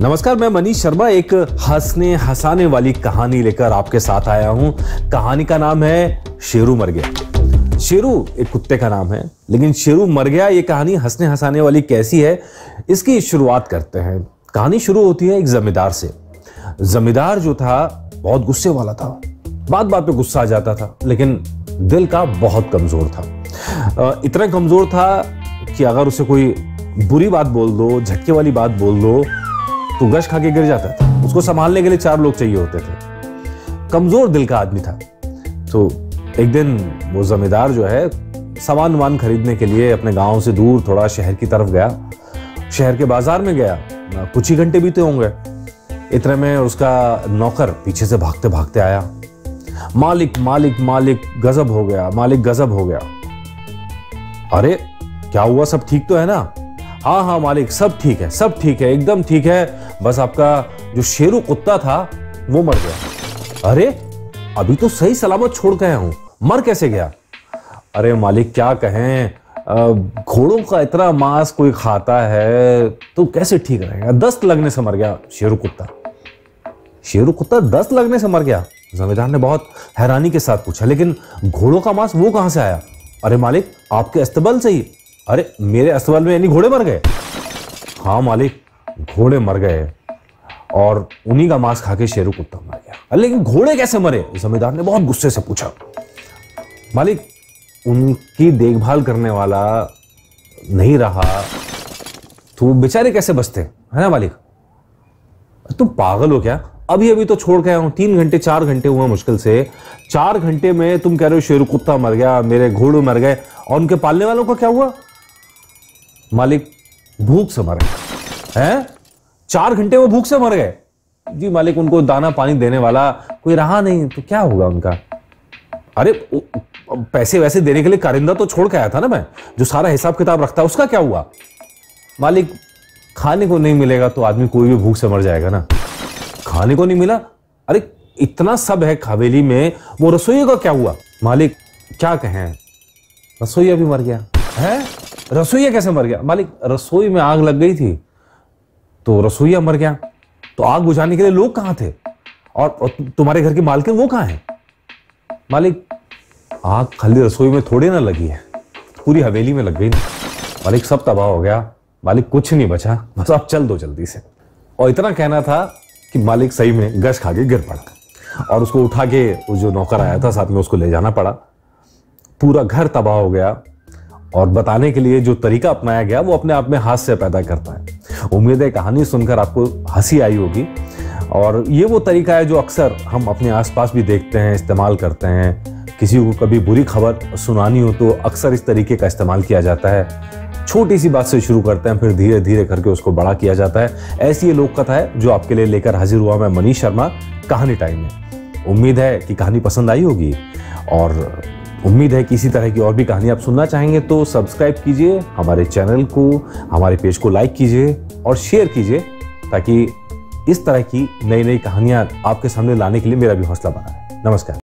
नमस्कार, मैं मनीष शर्मा एक हंसने हंसाने वाली कहानी लेकर आपके साथ आया हूं। कहानी का नाम है शेरू मर गया। शेरू एक कुत्ते का नाम है, लेकिन शेरू मर गया ये कहानी हंसने हंसाने वाली कैसी है, इसकी शुरुआत करते हैं। कहानी शुरू होती है एक जमींदार से। जमींदार जो था बहुत गुस्से वाला था, बात बात पे गुस्सा आ जाता था, लेकिन दिल का बहुत कमजोर था। इतना कमजोर था कि अगर उसे कोई बुरी बात बोल दो, झटके वाली बात बोल दो, तो गश खा के गिर जाता था। उसको संभालने के लिए 4 लोग चाहिए होते थे। कमजोर दिल का आदमी था। तो एक दिन वो जमींदार जो है सामान वामान खरीदने के लिए अपने गांव से दूर थोड़ा शहर की तरफ गया। शहर के बाजार में गया, कुछ ही घंटे बीते होंगे, इतने में उसका नौकर पीछे से भागते भागते आया। मालिक मालिक मालिक गजब हो गया, मालिक गजब हो गया। अरे क्या हुआ, सब ठीक तो है ना? हाँ हाँ मालिक, सब ठीक है, सब ठीक है, एकदम ठीक है। बस आपका जो शेरू कुत्ता था वो मर गया। अरे अभी तो सही सलामत छोड़ के आया हूं, मर कैसे गया? अरे मालिक क्या कहें, घोड़ों का इतना मांस कोई खाता है तो कैसे ठीक रहेगा? दस्त लगने से मर गया शेरू कुत्ता। शेरू कुत्ता दस्त लगने से मर गया? जमींदार ने बहुत हैरानी के साथ पूछा, लेकिन घोड़ों का मांस वो कहां से आया? अरे मालिक आपके अस्तबल से ही। अरे मेरे अस्तबल में यानी घोड़े मर गए? हाँ मालिक, घोड़े मर गए और उन्हीं का मांस खा के शेरू कुत्ता मर गया। लेकिन घोड़े कैसे मरे? जमींदार ने बहुत गुस्से से पूछा। मालिक उनकी देखभाल करने वाला नहीं रहा तो बेचारे कैसे बचते, है ना मालिक? तुम पागल हो क्या? अभी अभी तो छोड़ के आया हूं, 3 घंटे 4 घंटे हुआ मुश्किल से। 4 घंटे में तुम कह रहे हो शेरू कुत्ता मर गया, मेरे घोड़े मर गए, और उनके पालने वालों का क्या हुआ? मालिक भूख से मर गए। हैं? 4 घंटे वो भूख से मर गए? जी मालिक, उनको दाना पानी देने वाला कोई रहा नहीं तो क्या होगा उनका? अरे पैसे वैसे देने के लिए कारिंदा तो छोड़ के आया था ना मैं, जो सारा हिसाब किताब रखता है, उसका क्या हुआ? मालिक खाने को नहीं मिलेगा तो आदमी कोई भी भूख से मर जाएगा ना। खाने को नहीं मिला? अरे इतना सब है हवेली में, वो रसोइया का क्या हुआ? मालिक क्या कहें, रसोइया भी मर गया। है? रसोइया कैसे मर गया? मालिक रसोई में आग लग गई थी तो रसोइया मर गया। तो आग बुझाने के लिए लोग कहां थे? और तुम्हारे घर की मालकिन वो कहां है? मालिक आग खाली रसोई में थोड़ी ना लगी है, पूरी हवेली में लग गई ना। मालिक सब तबाह हो गया, मालिक कुछ नहीं बचा, बस आप चल दो जल्दी से। और इतना कहना था कि मालिक सही में गश खा के गिर पड़ा और उसको उठा के वो जो नौकर आया था साथ में उसको ले जाना पड़ा। पूरा घर तबाह हो गया और बताने के लिए जो तरीका अपनाया गया वो अपने आप में हास्य पैदा करता है। उम्मीद है कहानी सुनकर आपको हंसी आई होगी। और ये वो तरीका है जो अक्सर हम अपने आसपास भी देखते हैं, इस्तेमाल करते हैं। किसी को कभी बुरी खबर सुनानी हो तो अक्सर इस तरीके का इस्तेमाल किया जाता है। छोटी सी बात से शुरू करते हैं, फिर धीरे धीरे करके उसको बड़ा किया जाता है। ऐसी ये लोक कथा है जो आपके लिए लेकर हाजिर हुआ मैं मनीष शर्मा कहानी टाइम में। उम्मीद है कि कहानी पसंद आई होगी और उम्मीद है कि इसी तरह की और भी कहानी आप सुनना चाहेंगे तो सब्सक्राइब कीजिए हमारे चैनल को, हमारे पेज को लाइक कीजिए और शेयर कीजिए, ताकि इस तरह की नई नई कहानियां आपके सामने लाने के लिए मेरा भी हौसला बना है। नमस्कार।